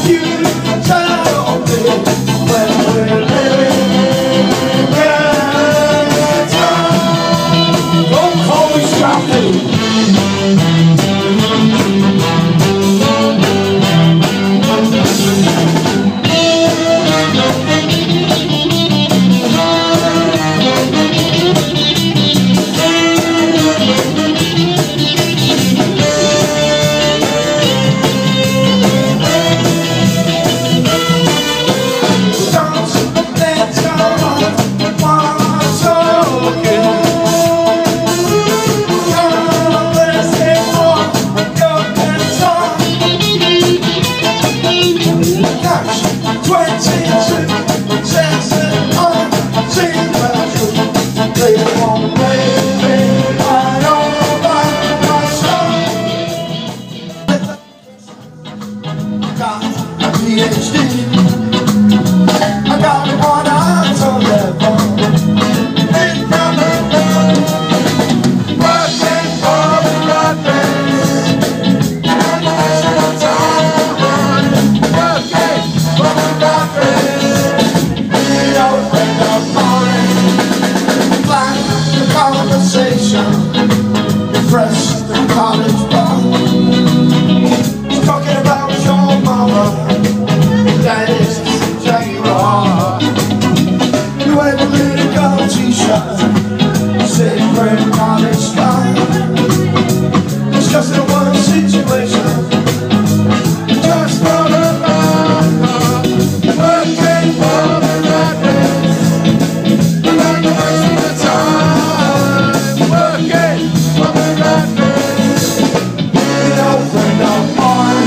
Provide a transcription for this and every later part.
Fresh the college bar, talking about your mama, daddy's Jaguar. You had a little girl t-shirt, said friend college style. It's just a one situation, just for the love, working for the right man, like the rest of the time, working for the right man, you know, friend of mine.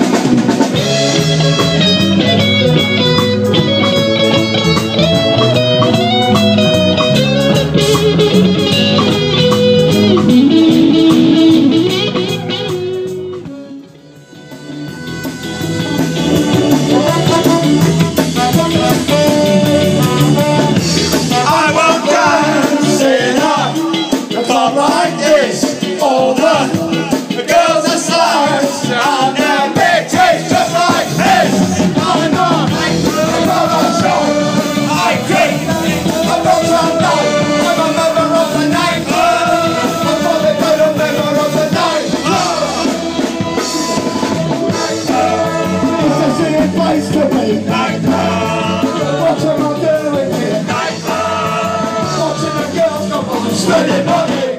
I won't dance in a club like this. All the girls are sluts and their big taste just like this. I'm on a show. I creep. I'm not some night. I'm a member of the nightclub. I'm a member of the nightclub. It's a singing place to be. Nightclub. What am I doing here? Nightclub. Watching the girls come on and spending money.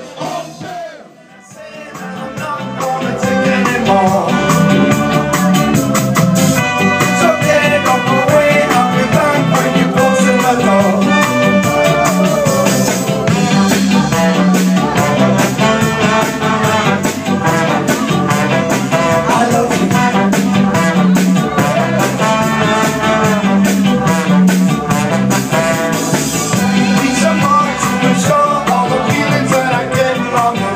I'm not gonna take anymore. So get on my way, I'll be back when you close the door. I love you. These are marks to show all the feelings that I get from you.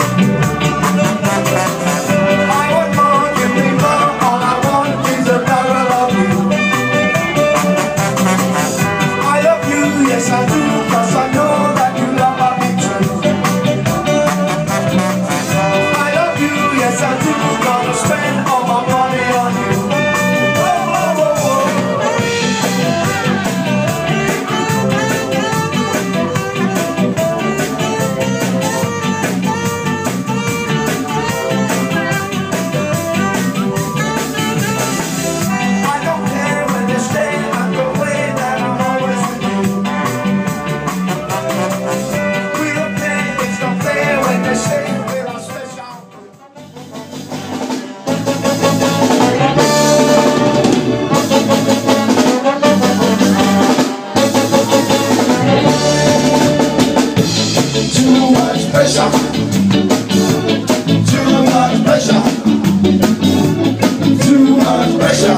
I want more, give me more. All I want is a barrel of you. I love you, yes I do, 'cause I know that you love me too. I love you, yes I do, gonna spend all my money on you. Whoa, whoa, whoa, whoa. I don't care when you stay, I'm the way that I'm always with you. We don't care, it's not fair when they say we're a special group. Too much pressure. Too much pressure. Too much pressure.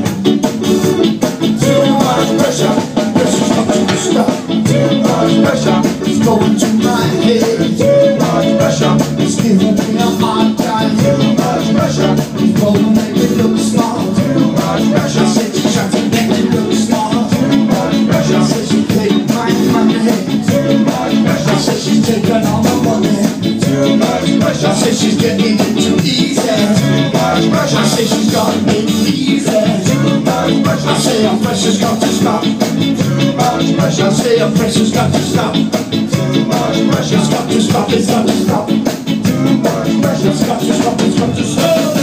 Too much pressure. Pressure's not to stop. Too much pressure. It's going to my head. Too much pressure. It's giving me a hard time. Too much pressure. It's gonna make me look small. Too much pressure. I said you try to make me look small. Too much pressure. I said you take my money. Too much pressure. I said she's taking all my money. Too much pressure. I said she's getting it too easy. Too much pressure. I said she's got it easy. I say your pressure's got to stop. Too much pressure. I say your pressure's got to stop. Too much pressure. It's got to stop. It's got to stop. Too much pressure. It's got to stop. It's got to stop.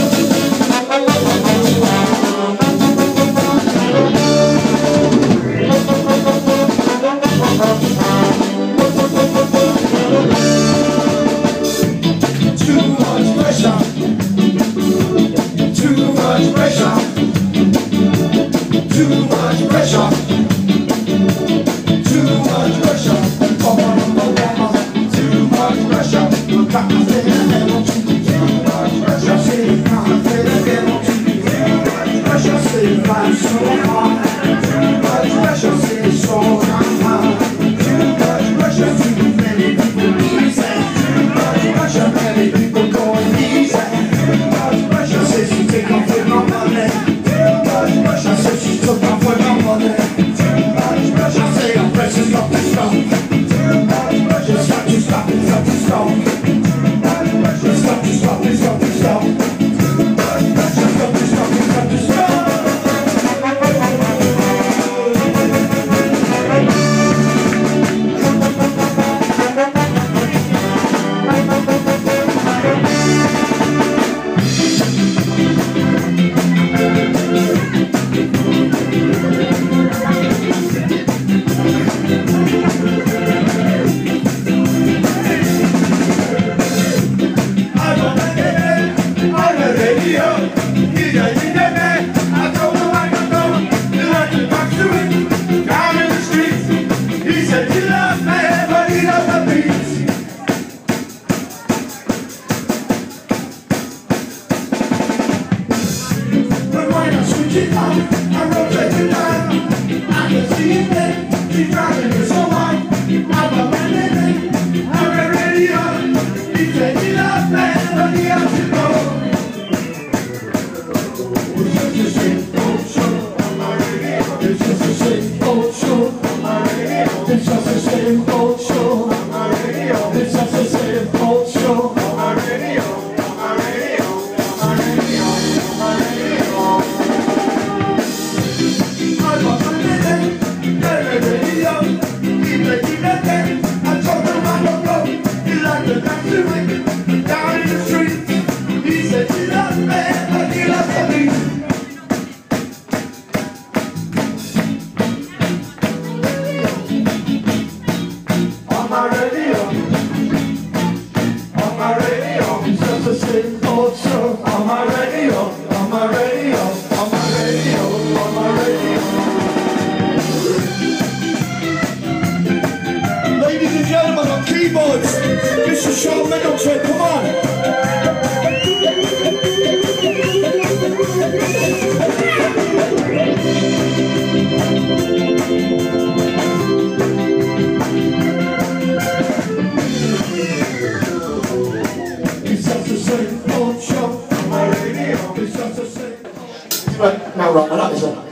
Now right, I like this one.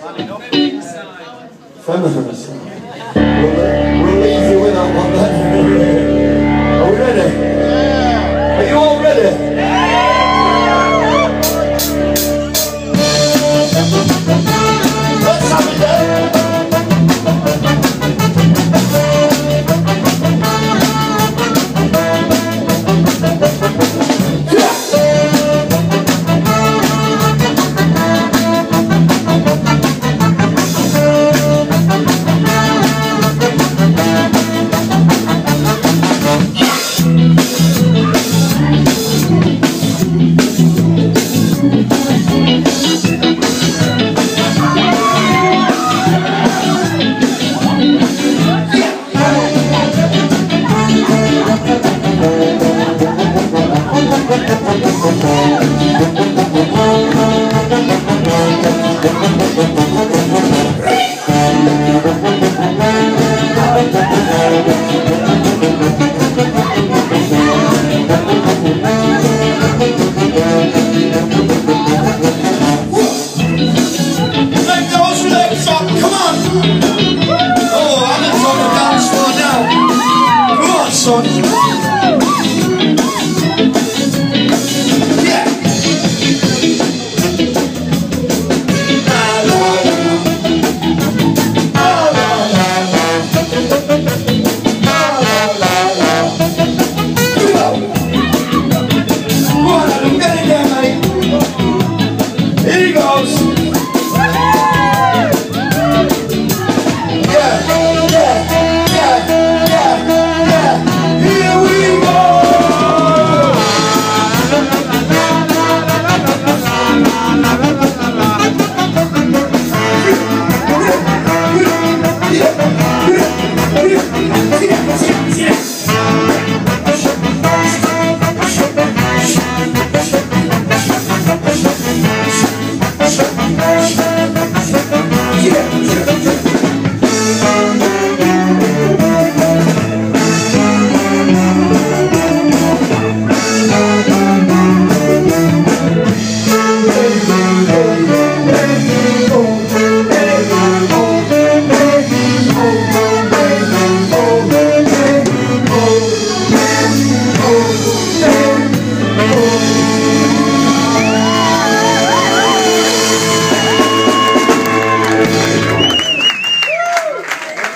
Feminist. We'll leave you with that one then. Are we ready? Yeah. Are you all ready? Let's have it then.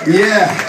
Yeah.